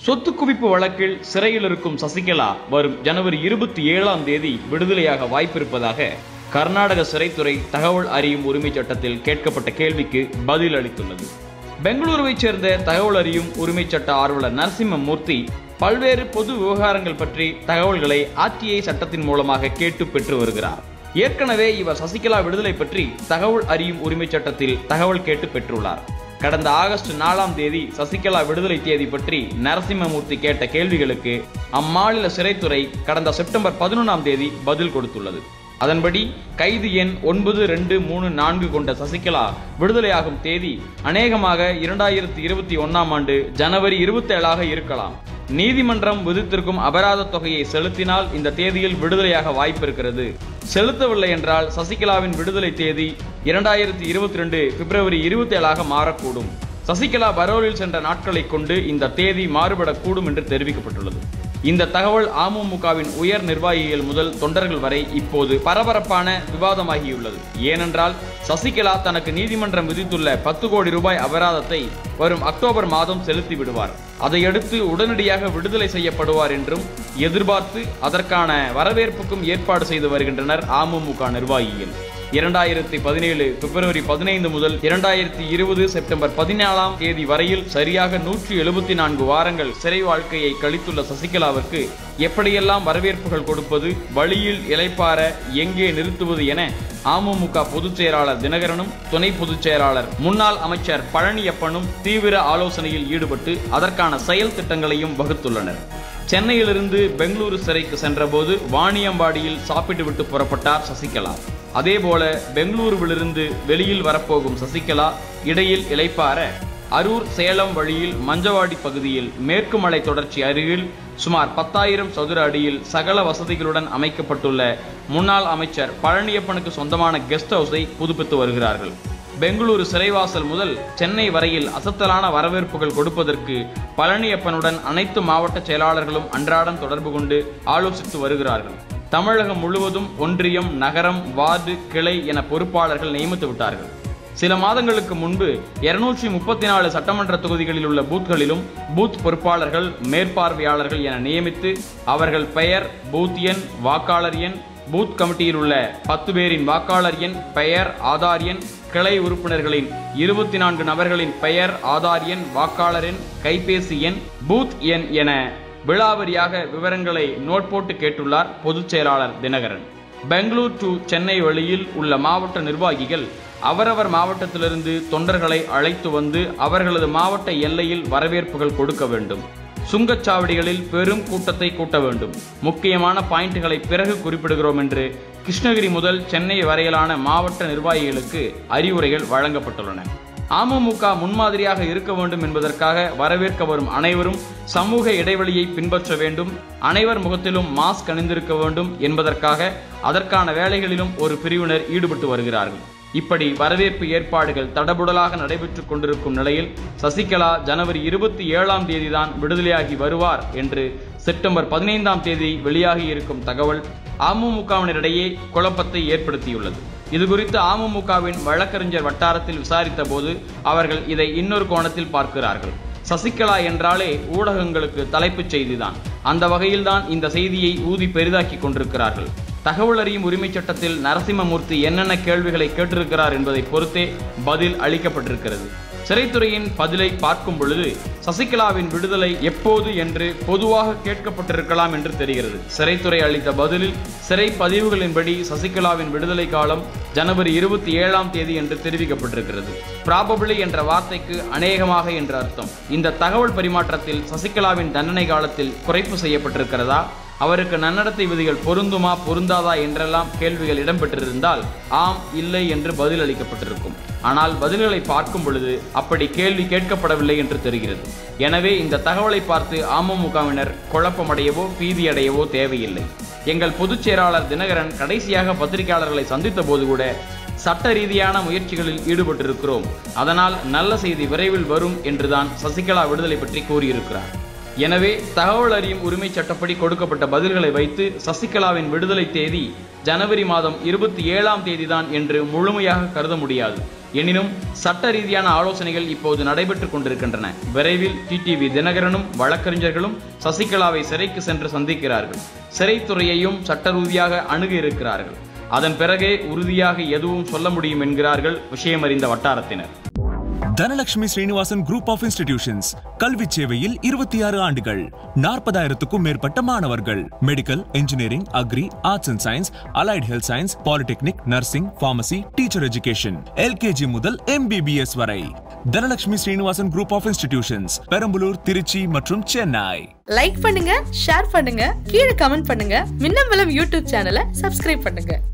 சொத்து குவிப்பு வழக்கில் சிறையில் இருக்கும் சசிகலா வரும் ஜனவரி 27ஆம் தேதி விடுதலையாக வாய்ப்பிருப்பதாக கர்நாடக சிறைத்துறை தகவல் அறியும் உரிமை சட்டத்தில் கேட்கப்பட்ட கேள்விக்கு பதில் அளித்துள்ளது. பெங்களூருவைச் சேர்ந்த தகவல் அறியும் உரிமை சட்ட ஆர்வலர் நரசிம்மமூர்த்தி பல்வேறு பொது விவகாரங்கள் பற்றி தகவல்களை RTI சட்டத்தின் மூலமாக கேட்டு பெற்று வருகிறார். ஏற்கனவே இவர் சசிகலா விடுதலை பற்றி தகவல் அறியும் உரிமை சட்டத்தில் தகவல் கேட்டு பெற்றுள்ளார். கடந்த ஆகஸ்ட் 4ஆம் தேதி சசிகலா விடுதலை தேதி பற்றி நரசிம்மமூர்த்தி கேட்ட கேள்விகளுக்கு அம்மாநில சிறைத்துறை கடந்த செப்டம்பர் 11ஆம் தேதி பதில் கொடுத்துள்ளது. அதன்படி கைது எண் 9234 கொண்ட சசிகலா விடுதலையாகும் தேதி அநேகமாக 2021ஆம் ஆண்டு ஜனவரி 27ஆக இருக்கலாம். நீதிமன்றம் விதித்திருக்கும் அபராத தொகையை செலுத்தினால் இந்த தேதியில் விடுதலையாக வாய்ப்பிருக்கிறது. செலுத்தவில்லை என்றால் சசிகலாவின் விடுதலை தேதி 2022 பிப்ரவரி 27ஆக மாறக்கூடும். சசிகலா பரோலில் சென்ற நாட்களை கொண்டு இந்த தேதி மாறுபடக்கூடும் என்று தெரிவிக்கப்பட்டுள்ளது. இந்த தகவல் அமமுகவின் உயர் நிர்வாகிகள் முதல் தொண்டர்கள் வரை இப்போது பரபரப்பான விவாதமாகியுள்ளது. ஏனென்றால் சசிகலா தனக்கு நீதிமன்றம் விதித்துள்ள 10 கோடி ரூபாய் அபராதத்தை வரும் அக்டோபர் மாதம் செலுத்தி விடுவார். அதையடுத்து உடனடியாக விடுதலை செய்யப்படுவார் என்றும் எதிர்பார்த்து அதற்கான வரவேற்புக்கும் ஏற்பாடு செய்து வருகின்றனர் அமமுக நிர்வாகிகள். 2017 பிப்ரவரி 15 முதல் 2020 செப்டம்பர் 14ஆம் தேதி வரையில் சரியாக 174 வாரங்கள் சிறை வாழ்க்கையை கழித்துள்ள சசிகலாவிற்கு எப்படியெல்லாம் வரவேற்புகள் கொடுப்பது, வழியில் இளைப்பாற எங்கே நிறுத்துவது என அமமுக பொதுச் செயலாளர் தினகரனும் துணை பொதுச் செயலாளர் முன்னாள் அமைச்சர் பழனியப்பனும் தீவிர ஆலோசனையில் ஈடுபட்டு அதற்கான செயல் திட்டங்களையும் வகுத்துள்ளனர். சென்னையிலிருந்து பெங்களூரு சிறைக்கு சென்றபோது வாணியம்பாடியில் சாப்பிட்டுவிட்டு புறப்பட்டார் சசிகலா. அதேபோல பெங்களூருவிலிருந்து வெளியில் வரப்போகும் சசிகலா இடையில் இளைப்பாற அரூர் சேலம் வழியில் மஞ்சவாடி பகுதியில் மேற்கு மலை தொடர்ச்சி அருகில் சுமார் 10,000 சதுர அடியில் சகல வசதிகளுடன் அமைக்கப்பட்டுள்ள முன்னாள் அமைச்சர் பழனியப்பனுக்கு சொந்தமான கெஸ்ட் ஹவுஸை புதுப்பித்து வருகிறார்கள். பெங்களூரு சிறைவாசல் முதல் சென்னை வரையில் அசத்தலான வரவேற்புகள் கொடுப்பதற்கு பழனியப்பனுடன் அனைத்து மாவட்ட செயலாளர்களும் அன்றாடம் தொடர்பு கொண்டு ஆலோசித்து வருகிறார்கள். தமிழகம் முழுவதும் ஒன்றியம், நகரம், வார்டு, கிளை என பொறுப்பாளர்கள் நியமித்து விட்டார்கள். சில மாதங்களுக்கு முன்பு 234 சட்டமன்ற தொகுதிகளில் உள்ள பூத்களிலும் பூத் பொறுப்பாளர்கள், மேற்பார்வையாளர்கள் என நியமித்து அவர்கள் பெயர், பூத் எண், வாக்காளர் எண், பூத் கமிட்டியில் உள்ள 10 பேரின் வாக்காளர் எண், பெயர், ஆதார் எண், கிளை உறுப்பினர்களின் 24 நபர்களின் பெயர், ஆதார் எண், வாக்காளர் எண், கைபேசி எண், பூத் எண் என விலாவரியாக விவரங்களை நோட் போட்டு கேட்டுள்ளார் பொதுச் செயலாளர் தினகரன். பெங்களூர் டு சென்னை வழியில் உள்ள மாவட்ட நிர்வாகிகள் அவரவர் மாவட்டத்திலிருந்து தொண்டர்களை அழைத்து வந்து அவர்களது மாவட்ட எல்லையில் வரவேற்புகள் கொடுக்க வேண்டும். சுங்கச்சாவடிகளில் பெரும் கூட்டத்தை கூட்ட வேண்டும். முக்கியமான பாயிண்ட்களை பிறகு குறிப்பிடுகிறோம் என்று கிருஷ்ணகிரி முதல் சென்னை வரையிலான மாவட்ட நிர்வாகிகளுக்கு அறிவுரைகள் வழங்கப்பட்டுள்ளன. அமமுக முன்மாதிரியாக இருக்க வேண்டும் என்பதற்காக வரவேற்க வரும் அனைவரும் சமூக இடைவெளியை பின்பற்ற வேண்டும், அனைவர் முகத்திலும் மாஸ்க் அணிந்திருக்க வேண்டும் என்பதற்காக அதற்கான வேலைகளிலும் ஒரு பிரிவினர் ஈடுபட்டு வருகிறார்கள். இப்படி வரவேற்பு ஏற்பாடுகள் தடபுடலாக நடைபெற்றுக் கொண்டிருக்கும் நிலையில் சசிகலா ஜனவரி 27ஆம் தேதிதான் விடுதலையாகி வருவார் என்று செப்டம்பர் 15ஆம் தேதி வெளியாகி இருக்கும் தகவல் அமமுகவினரிடையே குழப்பத்தை ஏற்படுத்தியுள்ளது. இதுகுறித்து அமமுகவின் வழக்கறிஞர் வட்டாரத்தில் விசாரித்த போது அவர்கள் இதை இன்னொரு கோணத்தில் பார்க்கிறார்கள். சசிகலா என்றாலே ஊடகங்களுக்கு தலைப்புச் செய்திதான். அந்த வகையில்தான் இந்த செய்தியை ஊதி பெரிதாக்கி கொண்டிருக்கிறார்கள். தகவல் அறியும் உரிமை சட்டத்தில் நரசிம்மமூர்த்தி என்னென்ன கேள்விகளை கேட்டிருக்கிறார் என்பதை பொறுத்தே பதில் அளிக்கப்பட்டிருக்கிறது. சிறைத்துறையின் பதிலை பார்க்கும் பொழுது சசிகலாவின் விடுதலை எப்போது என்று பொதுவாக கேட்கப்பட்டிருக்கலாம் என்று தெரிகிறது. சிறைத்துறை அளித்த பதிலில் சிறை பதிவுகளின்படி சசிகலாவின் விடுதலை காலம் ஜனவரி 27ஆம் தேதி என்று தெரிவிக்கப்பட்டிருக்கிறது. ப்ராபபிளி என்ற வார்த்தைக்கு அநேகமாக என்ற அர்த்தம். இந்த தகவல் பரிமாற்றத்தில் சசிகலாவின் தண்டனை காலத்தில் குறைப்பு செய்யப்பட்டிருக்கிறதா, அவருக்கு நன்னடத்தை விதிகள் பொருந்துமா பொருந்தாதா என்றெல்லாம் கேள்விகள் இடம்பெற்றிருந்தால் ஆம், இல்லை என்று பதில் அளிக்கப்பட்டிருக்கும். ஆனால் பதில்களை பார்க்கும் பொழுது அப்படி கேள்வி கேட்கப்படவில்லை என்று தெரிகிறது. எனவே இந்த தகவலை பார்த்து அமமுகவினர் குழப்பமடையவோ பீதியடையவோ தேவையில்லை. எங்கள் பொதுச் செயலாளர் தினகரன் கடைசியாக பத்திரிகையாளர்களை சந்தித்த போது கூட சட்ட ரீதியான முயற்சிகளில் ஈடுபட்டிருக்கிறோம், அதனால் நல்ல செய்தி விரைவில் வரும் என்றுதான் சசிகலா விடுதலை பற்றி கூறியிருக்கிறார். எனவே தகவல் அறியும் உரிமை சட்டப்படி கொடுக்கப்பட்ட பதில்களை வைத்து சசிகலாவின் விடுதலை தேதி ஜனவரி மாதம் 27ஆம் தேதிதான் என்று முழுமையாக கருத முடியாது. எனினும் சட்ட ரீதியான ஆலோசனைகள் இப்போது நடைபெற்றுக் கொண்டிருக்கின்றன. விரைவில் டிடிவி தினகரனும் வழக்கறிஞர்களும் சசிகலாவை சிறைக்கு சென்று சந்திக்கிறார்கள். சிறைத்துறையையும் சட்ட ரீதியாக அணுக இருக்கிறார்கள். அதன் பிறகே உறுதியாக எதுவும் சொல்ல முடியும் என்கிறார்கள் விஷயமறிந்த வட்டாரத்தினர். Dhanalakshmi Srinivasan group of institutions கல்வி சேவையில் 26 ஆண்டுகள், 40,000க்கும் மேற்பட்ட மாணவர்கள். Medical, engineering, agri, arts and science, allied health science, polytechnic, nursing, pharmacy, teacher education, LKG முதல் MBBS வரை. Dhanalakshmi Srinivasan group of institutions Perambalur, Trichy மற்றும் சென்னை. லைக் பண்ணுங்க, ஷேர் பண்ணுங்க, கீழே கமெண்ட் பண்ணுங்க. மின்னம்பலம் யூடியூப் சேனலை சப்ஸ்கிரைப் பண்ணுங்க.